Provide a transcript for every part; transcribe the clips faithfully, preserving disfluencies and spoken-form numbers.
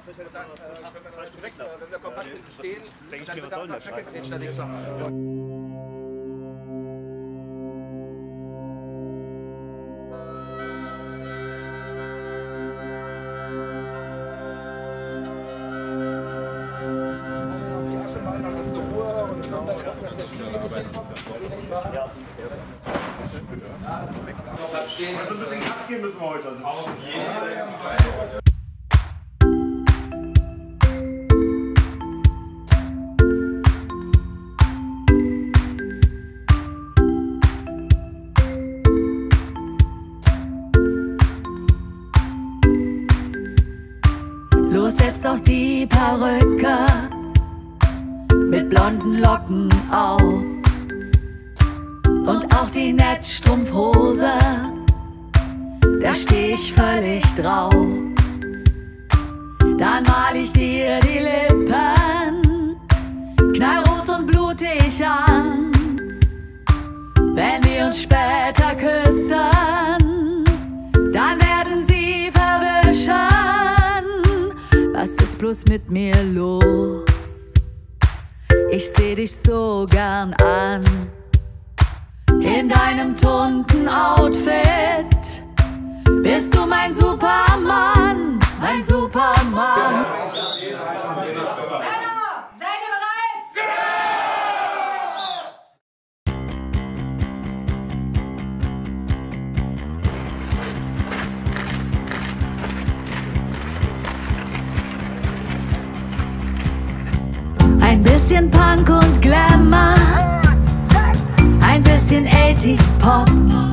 Wenn wir kompakt stehen, denke ich mir, was soll denn der Scheiß? Also ein bisschen Gas geben müssen wir heute. Los, setz doch die Perücke mit blonden Locken auf und auch die Netzstrumpfhose, da steh ich völlig drauf. Dann mal ich dir die Lippen knallrot und blutig an. Wenn wir uns später küssen, dann werden sie verwischen. Was ist bloß mit mir los? Ich seh dich so gern an. In deinem bunten Outfit bist du mein Supermann, mein Supermann. Männer, seid ihr bereit? Ein bisschen Punk und Glamour, ein bisschen achtziger Pop.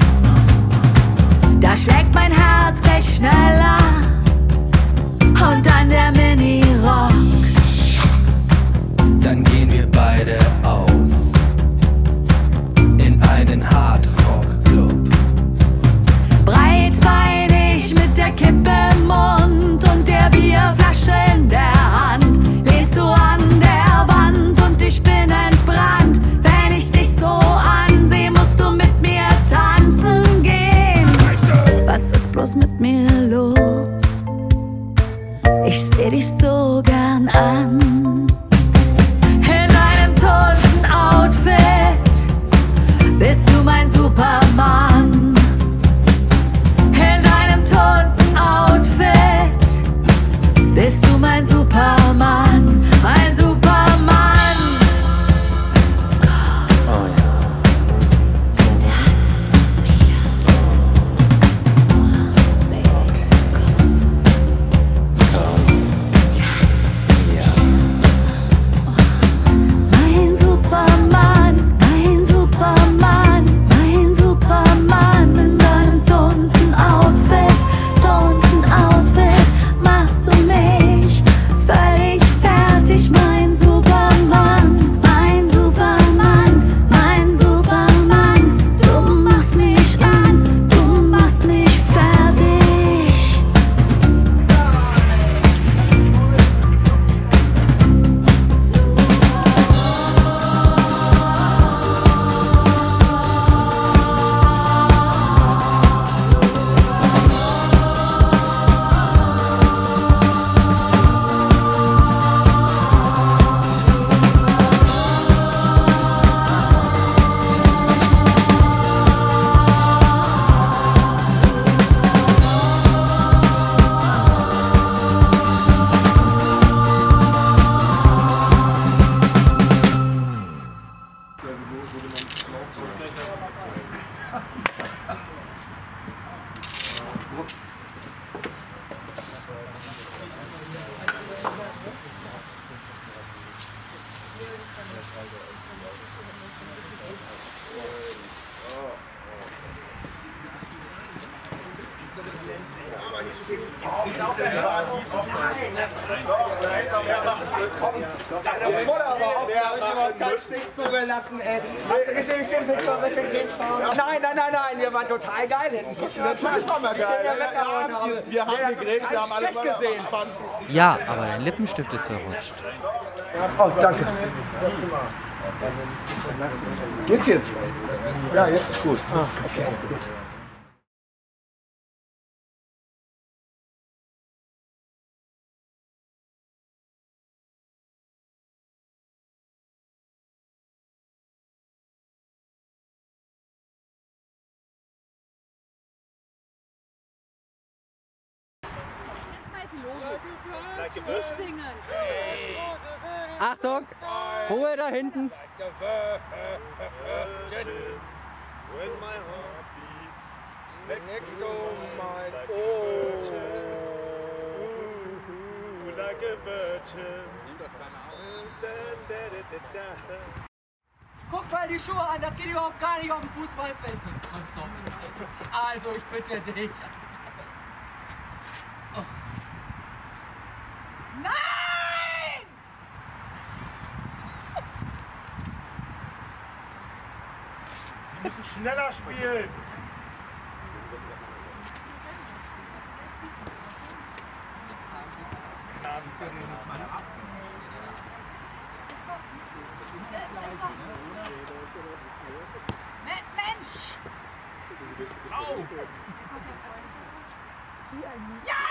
Da schlägt mein Herz gleich schneller und dann der Mini-Rock. Dann gehen wir beide aus in einen Hardrock-Club. Breitbeinig mit der Kippe im Mund und der Bierflasche in der Hand lehnst du an der Wand und ich bin entbrannt. Wenn ich dich so ansehe, musst du mit mir tanzen gehen. Was ist bloß mit mir los? Ich seh dich so gern an. In deinem bunten Outfit bist du mein Superman. In deinem bunten Outfit bist du mein Superman, mein Superman. Oh ja. Tanz mit mir. Okay. Komm. Tanz mit mir. Ja. Mein Superman, mein Superman, mein Superman. In deinem bunten Outfit, bunten Outfit machst du mich völlig fertig. Mein Superman, mein Superman, mein Superman. Du machst mich an, du machst mich fertig. Zugelassen, ey. Hast du gesehen, den Victor mit den Krebsfarben? Nein, nein, nein, nein, wir waren total geil hinten. Das war immer geil. Wir, wir haben gegrillt, wir haben alles gesehen. Ja, aber dein Lippenstift ist verrutscht. Oh, danke. Geht's jetzt? Ja, jetzt ist gut. Ah, okay, gut. die Logik. Nicht singen. Achtung! Ruhe da hinten! When my heart beats Next to mein Ohr. like a virgin. Guck mal die Schuhe an, das geht überhaupt gar nicht auf dem Fußballfeld. Also, ich bitte dich. Oh. Nein! Wir müssen schneller spielen. Mensch! Au! Ja!